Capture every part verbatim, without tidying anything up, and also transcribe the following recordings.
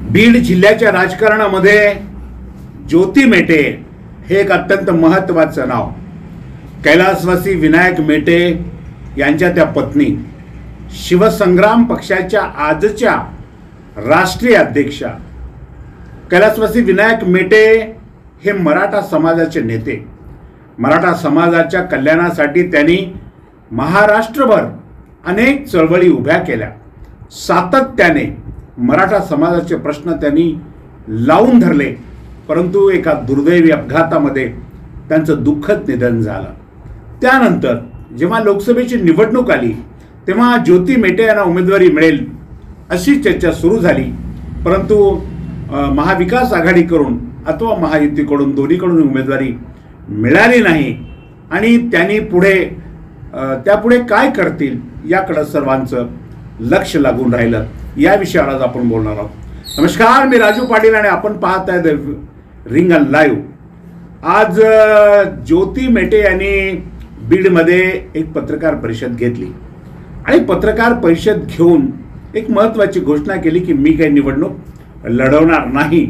बीड जिल्ह्याच्या राजकारणामध्ये ज्योती मेटे हे एक अत्यंत महत्त्वाचं नाव. कैलासवासी विनायक मेटे यांच्या त्या पत्नी, शिवसंग्राम पक्षाच्या आजच्या राष्ट्रीय अध्यक्षा कैलासवासी विनायक मेटे हे मराठा समाजाचे नेते. मराठा समाजाच्या कल्याणासाठी त्यांनी महाराष्ट्रभर अनेक चळवळी उभ्या केल्या. सातत्याने मराठा समाजाचे प्रश्न त्यांनी लावून धरले, परंतु एका दुर्दैवी अपघातामध्ये त्यांचं दुःखद निधन झालं. त्यानंतर जेव्हा लोकसभेची निवडणूक आली तेव्हा ज्योती मेटे यांना उमेदवारी मिळेल अशी चर्चा सुरू झाली, परंतु महाविकास आघाडीकडून अथवा महायुतीकडून दोन्हीकडून उमेदवारी मिळाली नाही आणि त्यांनी पुढे त्यापुढे काय करतील याकडे सर्वांचं लक्ष लागून राहिलं. या विषयावर आज आपण बोलणार आहोत. नमस्कार, मी राजू पाटील आणि आपण पाहत आहे रिंग ऑन लाईव्ह. आज ज्योती मेटे यांनी बीडमध्ये एक पत्रकार परिषद घेतली आणि पत्रकार परिषद घेऊन एक महत्त्वाची घोषणा केली की मी काही निवडणूक लढवणार नाही.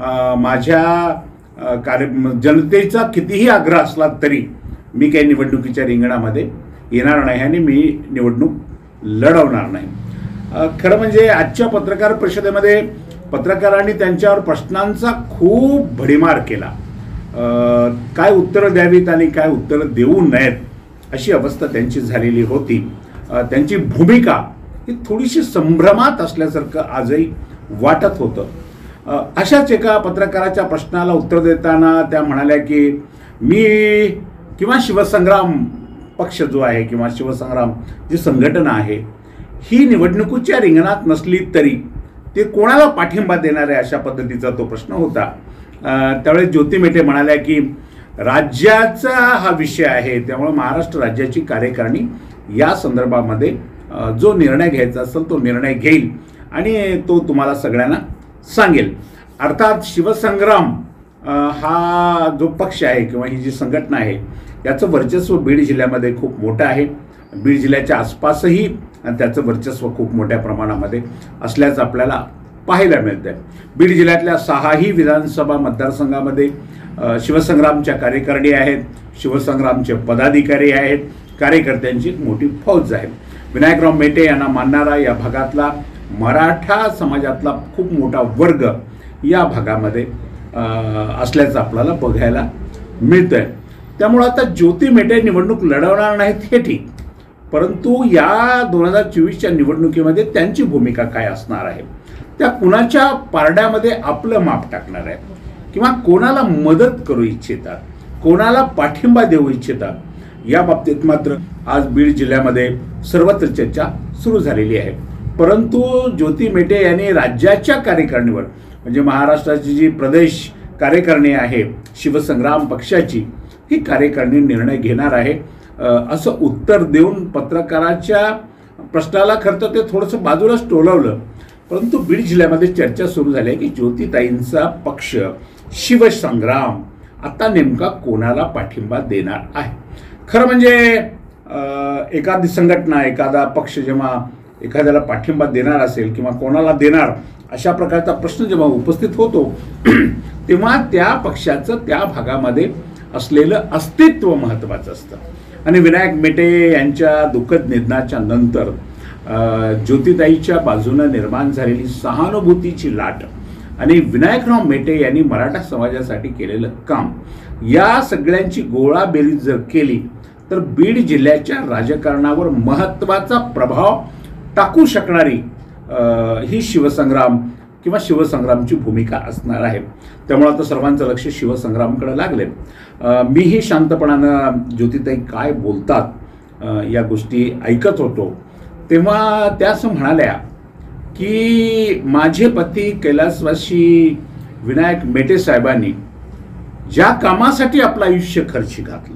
माझ्या कार्य जनतेचा कितीही आग्रह असला तरी मी काही निवडणुकीच्या रिंगणामध्ये येणार नाही आणि मी निवडणूक लढवणार नाही. खरं म्हणजे आजच्या पत्रकार परिषदेमध्ये पत्रकारांनी त्यांच्यावर प्रश्नांचा खूप भडीमार केला. काय उत्तरं द्यावीत आणि काय उत्तरं देऊ नयेत अशी अवस्था त्यांची झालेली होती. त्यांची भूमिका ही थोडीशी संभ्रमात असल्यासारखं आजही वाटत होतं. अशाच एका पत्रकाराच्या प्रश्नाला उत्तर देताना त्या म्हणाल्या की मी किंवा शिवसंग्राम पक्ष जो आहे किंवा शिवसंग्राम जी संघटना आहे ही निवडणुकीच्या रिंगणात नसली तरी ते कोणाला पाठिंबा देणार आहे अशा पद्धतीचा तो प्रश्न होता. त्यावेळेस ज्योती मेटे म्हणाल्या की राज्याचा हा विषय आहे, त्यामुळे महाराष्ट्र राज्याची कार्यकारिणी या संदर्भामध्ये जो निर्णय घ्यायचा असेल तो निर्णय घेईल आणि तो तुम्हाला सगळ्यांना सांगेल. अर्थात शिवसंग्राम हा जो पक्ष आहे किंवा ही जी संघटना आहे याचं वर्चस्व बीड जिल्ह्यामध्ये खूप मोठं आहे. बीड जिल्ह्याच्या आसपासही त्याचं वर्चस्व खूप मोठ्या प्रमाणामध्ये असल्याचं आपल्याला पाहायला मिळतं. बीड जिल्ह्यातल्या सहाही विधानसभा मतदारसंघामध्ये शिवसंग्रामच्या कार्यकारिणी आहेत, शिवसंग्रामचे पदाधिकारी आहेत, कार्यकर्त्यांची एक मोठी फौज आहे. विनायकराव मेटे यांना मानणारा या भागातला मराठा समाजातला खूप मोठा वर्ग या भागामध्ये असल्याचं आपल्याला बघायला मिळतंय. त्यामुळं आता ज्योती मेटे निवडणूक लढवणार नाहीत हे ठीक, परंतु या दोन हजार चोवीसच्या निवडणुकीमध्ये त्यांची भूमिका काय असणार आहे, त्या कुणाच्या पारड्यामध्ये आपलं माप टाकणार आहे किंवा कोणाला मदत करू इच्छितात, कोणाला पाठिंबा देऊ इच्छितात, या बाबतीत मात्र आज बीड जिल्ह्यामध्ये सर्वत्र चर्चा सुरू झालेली आहे. परंतु ज्योती मेटे यांनी राज्याच्या कार्यकारिणीवर म्हणजे महाराष्ट्राची जी प्रदेश कार्यकारिणी आहे शिवसंग्राम पक्षाची, ही कार्यकारिणी निर्णय घेणार आहे असं उत्तर देऊन पत्रकाराच्या प्रश्नाला खरं तर ते थोडंसं बाजूलाच टोलवलं. परंतु बीड जिल्ह्यामध्ये चर्चा सुरू झाली आहे की ज्योतिताईंचा पक्ष शिवसंग्राम आता नेमका कोणाला पाठिंबा देणार आहे. खरं म्हणजे एखादी संघटना एखादा पक्ष जेव्हा एखाद्याला पाठिंबा देणार असेल किंवा कोणाला देणार अशा प्रकारचा प्रश्न जेव्हा उपस्थित होतो तेव्हा त्या पक्षाचं त्या भागामध्ये असलेलं अस्तित्व महत्त्वाचं असतं. आणि विनायक मेटे यांच्या दुःखद निधनाच्या नंतर ज्योतिताईच्या बाजूनं निर्माण झालेली सहानुभूतीची लाट आणि विनायकराव मेटे यांनी मराठा समाजासाठी केलेलं काम या सगळ्यांची गोळाबेरीज जर केली तर बीड जिल्ह्याच्या राजकारणावर महत्त्वाचा प्रभाव टाकू शकणारी ही शिवसंग्राम किंवा शिवसंग्रामची भूमिका असणार आहे. त्यामुळे आता सर्वांचं लक्ष शिवसंग्रामकडे लागले. मीही शांतपणानं ज्योतिताई काय बोलतात या गोष्टी ऐकत होतो तेव्हा त्या असं म्हणाल्या की माझे पती कैलासवासी विनायक मेटे साहेबांनी ज्या कामासाठी आपलं आयुष्य खर्ची घातलं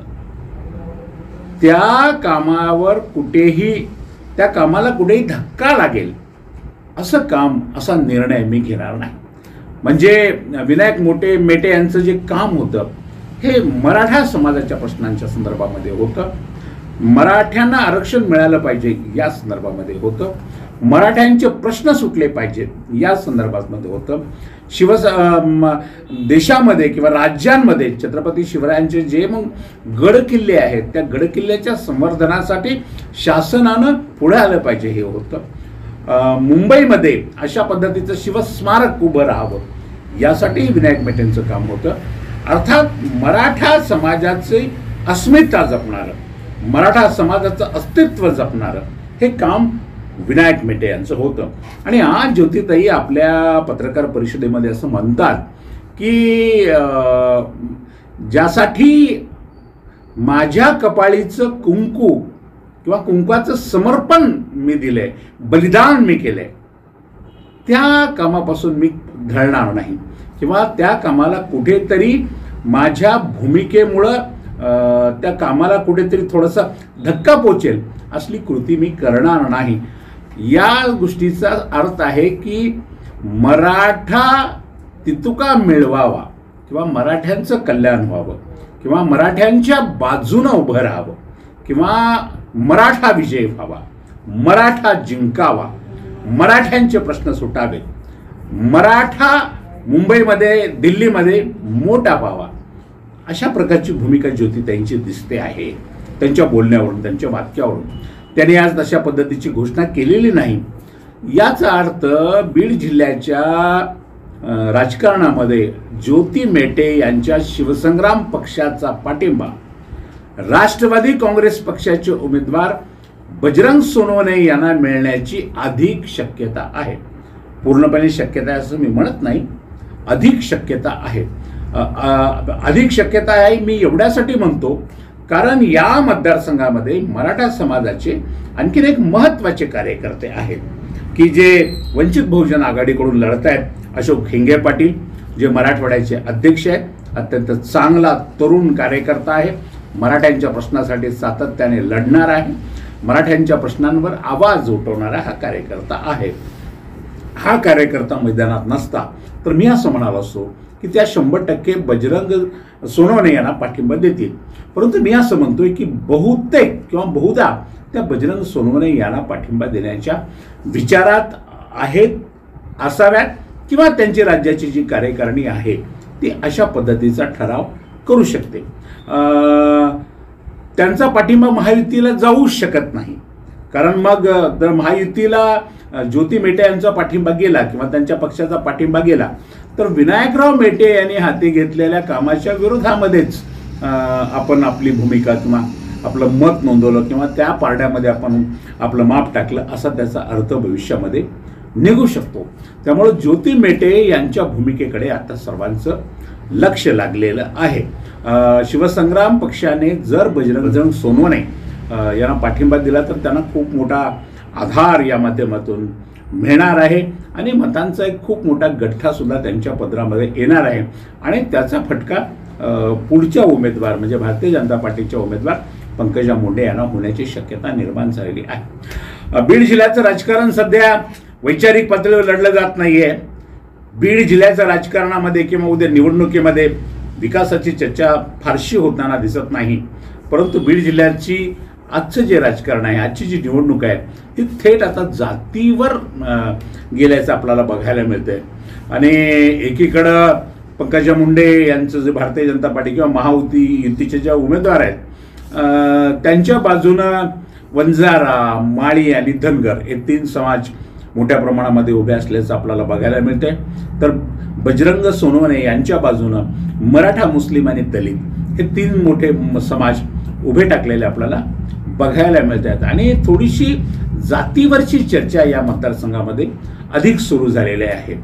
त्या कामावर कुठेही त्या कामाला कुठेही धक्का लागेल असं काम असा निर्णय मी घेणार नाही. म्हणजे विनायक मोठे मेटे यांचं जे काम होतं हे मराठा समाजाच्या प्रश्नांच्या संदर्भामध्ये होतं. मराठ्यांना आरक्षण मिळालं पाहिजे या संदर्भामध्ये होतं. मराठ्यांचे प्रश्न सुटले पाहिजेत या संदर्भामध्ये होतं. शिवस देशामध्ये किंवा राज्यांमध्ये छत्रपती शिवरायांचे जे मग गड किल्ले आहेत त्या गड किल्ल्याच्या संवर्धनासाठी शासनानं पुढे आलं पाहिजे हे होतं. मुंबईमध्ये अशा पद्धतीचं शिवस्मारक उभं राहावं यासाठी विनायक मेटेंचं काम होतं. अर्थात मराठा समाजाचे अस्मिता जपणारं, मराठा समाजाचं अस्तित्व जपणारं हे काम विनायक मेटे यांचं होतं. आणि आज ज्योतिताई आपल्या पत्रकार परिषदेमध्ये असं म्हणतात की ज्यासाठी माझ्या कपाळीचं कुंकू किंवा कुंकवाचं समर्पण मी दिलंय, बलिदान मी केलंय, त्या कामापासून मी ढळणार नाही किंवा त्या कामाला कुठेतरी माझ्या भूमिकेमुळं त्या कामाला कुठेतरी थोडासा धक्का पोचेल असली कृती मी करणार नाही. या गोष्टीचा अर्थ आहे की मराठा तितुका मिळवावा किंवा मराठ्यांचं कल्याण व्हावं किंवा मराठ्यांच्या बाजूनं उभं राहावं किंवा मराठा विजय व्हावा, मराठा जिंकावा, मराठ्यांचे प्रश्न सुटावे, मराठा मुंबईमध्ये दिल्लीमध्ये मोठा व्हावा, अशा प्रकारची भूमिका ज्योतिताईंची दिसते आहे त्यांच्या बोलण्यावरून, त्यांच्या वाक्यावरून. त्यांनी आज तशा पद्धतीची घोषणा केलेली नाही. याचा अर्थ बीड जिल्ह्याच्या राजकारणामध्ये ज्योती मेटे यांच्या शिवसंग्राम पक्षाचा पाठिंबा राष्ट्रवादी काँग्रेस पक्षाचे उमेदवार बजरंग सोनवणे यांना मिळण्याची अधिक शक्यता आहे. पूर्णपणे शक्यता आहे असं मी म्हणत नाही, अधिक शक्यता आहे. अधिक शक्यता आहे मी एवढ्यासाठी म्हणतो कारण या मतदारसंघामध्ये मराठा समाजाचे आणखीन एक महत्त्वाचे कार्यकर्ते आहेत की जे वंचित बहुजन आघाडीकडून लढत आहेत. अशोक हिंगे पाटील जे मराठवाड्याचे अध्यक्ष आहेत, अत्यंत चांगला तरुण कार्यकर्ता आहे, मराठ्यांच्या प्रश्नासाठी सातत्याने लढणार आहे, मराठ्यांच्या प्रश्नांवर आवाज उठवणारा हा कार्यकर्ता आहे. हा कार्यकर्ता मैदानात नसता तर मी असं म्हणालो असतो की त्या शंभर टक्के बजरंग सोनवणे यांना पाठिंबा देतील. परंतु मी असं म्हणतोय की बहुतेक किंवा बहुधा त्या बजरंग सोनवणे यांना पाठिंबा देण्याच्या विचारात आहेत, असाव्यात किंवा त्यांची राज्याची जी कार्यकारिणी आहे ती अशा पद्धतीचा ठराव करू शकते. त्यांचा पाठिंबा महायुतीला जाऊ शकत नाही कारण मग जर महायुतीला ज्योती मेटे यांचा पाठिंबा गेला किंवा त्यांच्या पक्षाचा पाठिंबा गेला तर विनायकराव मेटे यांनी हाती घेतलेल्या कामाच्या विरोधामध्येच आपण आपली भूमिका किंवा आपलं मत नोंदवलं किंवा त्या पारड्यामध्ये आपण आपलं माप टाकलं असा त्याचा अर्थ भविष्यामध्ये निघू शकतो. त्यामुळे ज्योती मेटे यांच्या भूमिकेकडे आता सर्वांचं लक्ष लागलेलं आहे. शिवसंग्राम पक्षाने जर बजरंग सोनवणे यांना पाठिंबा दिला तर त्यांना खूप मोठा आधार या माध्यमातून मिळणार आहे आणि मतांचा एक खूप मोठा गठ्ठा सुद्धा त्यांच्या पदरामध्ये येणार आहे आणि त्याचा फटका पुढच्या उमेदवार म्हणजे भारतीय जनता पार्टीच्या उमेदवार पंकजा मुंडे यांना होण्याची शक्यता निर्माण झालेली आहे. बीड जिल्ह्याचं राजकारण सध्या वैचारिक पातळीवर लढलं जात नाहीये. बीड जिल्ह्याच्या राजकारणामध्ये किंवा उद्या निवडणुकीमध्ये विकासाची चर्चा फारशी होताना दिसत नाही. परंतु बीड जिल्ह्याची आजचं जे राजकारण आहे, आजची जी निवडणूक आहे ती थेट आता जातीवर गेल्याचं आपल्याला बघायला मिळतंय. आणि एकीकडं पंकजा मुंडे यांचं जे भारतीय जनता पार्टी किंवा महायुती युतीचे ज्या उमेदवार आहेत त्यांच्या बाजूनं वंजारा, माळी आणि धनगर हे तीन समाज मोठ्या प्रमाणामध्ये उभे असल्याचं आपल्याला बघायला मिळतंय. तर बजरंग सोनवणे यांच्या बाजूनं मराठा, मुस्लिम आणि दलित हे तीन मोठे समाज उभे टाकलेले आपल्याला बघायला मिळत आहेत आणि थोडीशी जातीवरची चर्चा या मतदारसंघामध्ये अधिक सुरू झालेली आहे.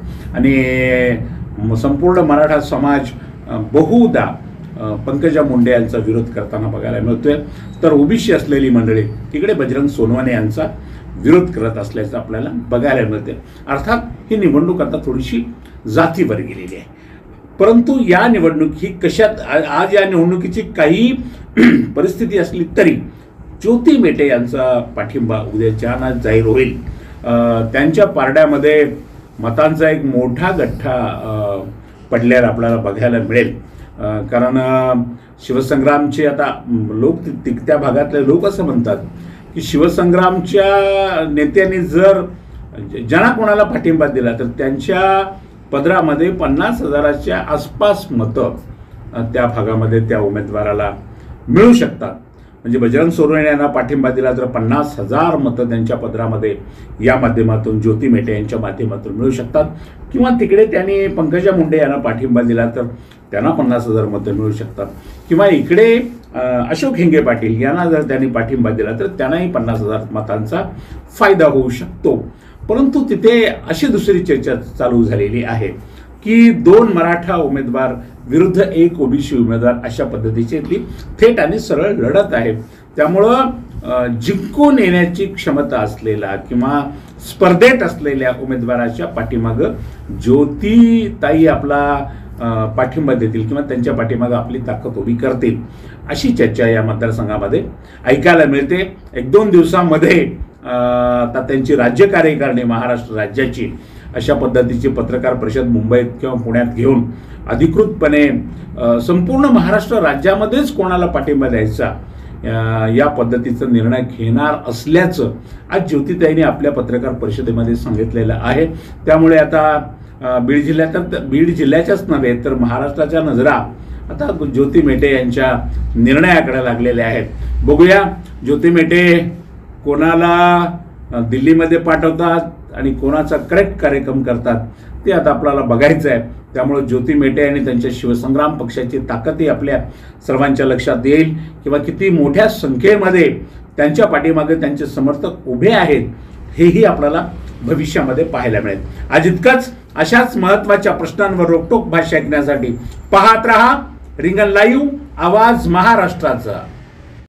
आणि संपूर्ण मराठा समाज बहुधा पंकजा मुंडे यांचा विरोध करताना बघायला मिळतोय, तर ओबीसी असलेली मंडळी तिकडे बजरंग सोनवणे यांचा विरोध करत असल्याचं आपल्याला बघायला मिळते. अर्थात ही निवडणूक आता थोडीशी जातीवर गेलेली आहे. परंतु या निवडणूक ही कशात आज या निवडणुकीची काही परिस्थिती असली तरी ज्योती मेटे यांचा पाठिंबा उद्याच्या जाहीर होईल. त्यांच्या पारड्यामध्ये मतांचा एक मोठा गठ्ठा पडल्यावर आपल्याला बघायला मिळेल. कारण शिवसंग्रामचे आता लोक त्या भागातले लोक असं म्हणतात की शिवसंग्रामच्या नेत्यांनी जर ज्यांना कोणाला पाठिंबा दिला तर त्यांच्या पदरामध्ये पन्नास हजाराच्या आसपास मतं त्या भागामध्ये त्या उमेदवाराला मिळू शकतात. म्हणजे बजरंग सोनवणे यांना पाठिंबा दिला तर पन्नास हजार मतं त्यांच्या पदरामध्ये या माध्यमातून ज्योती मेटे यांच्या माध्यमातून मिळू शकतात. किंवा तिकडे त्यांनी पंकजा मुंडे यांना पाठिंबा दिला तर त्यांना पन्नास हजार मतं मिळू शकतात. किंवा इकडे अशोक हिंगे पाटील यांना जर त्यांनी पाठिंबा दिला तर त्यांनाही पन्नास हजार मतांचा फायदा होऊ शकतो. परंतु तिथे अशी दुसरी चर्चा चालू झालेली आहे की दोन मराठा उमेदवार विरुद्ध एक ओबीसी उमेदवार अशा पद्धतीची इथली थेट आणि सरळ लढत आहे. त्यामुळं जिंकून येण्याची क्षमता असलेला किंवा स्पर्धेत असलेल्या उमेदवाराच्या पाठीमागं ज्योतिताई आपला पाठिंबा देतील किंवा त्यांच्या पाठीमागं आपली ताकद उभी करतील अशी चर्चा या मतदारसंघामध्ये ऐकायला मिळते. एक दोन दिवसामध्ये आता त्यांची राज्य कार्यकारिणी महाराष्ट्र राज्याची अशा पद्धतीची पत्रकार परिषद मुंबईत किंवा पुण्यात घेऊन अधिकृतपणे संपूर्ण महाराष्ट्र राज्यामध्येच कोणाला पाठिंबा द्यायचा या पद्धतीचा निर्णय घेणार असल्याचं आज ज्योतिताईंनी आपल्या पत्रकार परिषदेमध्ये सांगितलेलं आहे. त्यामुळे आता बीड जिल्ह्यात बीड जिल्ह्याच्याच नव्हे तर महाराष्ट्राच्या नजरा आता ज्योती मेटे यांच्या निर्णयाकडे लागलेल्या आहेत. बघूया ज्योती मेटे कोणाला दिल्लीमध्ये पाठवतात आणि कोणाचा करेक्ट कार्यक्रम करतात ते आता आपल्याला बघायचं आहे. त्यामुळे ज्योती मेटे आणि त्यांच्या शिवसंग्राम पक्षाची ताकदही आपल्या सर्वांच्या लक्षात येईल किंवा किती मोठ्या संख्येमध्ये त्यांच्या पाठीमागे त्यांचे समर्थक उभे आहेत हेही आपल्याला भविष्यामध्ये पाहायला मिळेल. आज इतकंच. अशाच महत्त्वाच्या प्रश्नांवर रोखठोक भाष्य ऐकण्यासाठी पाहत रहा रिंगण लाईव्ह, आवाज महाराष्ट्राचा.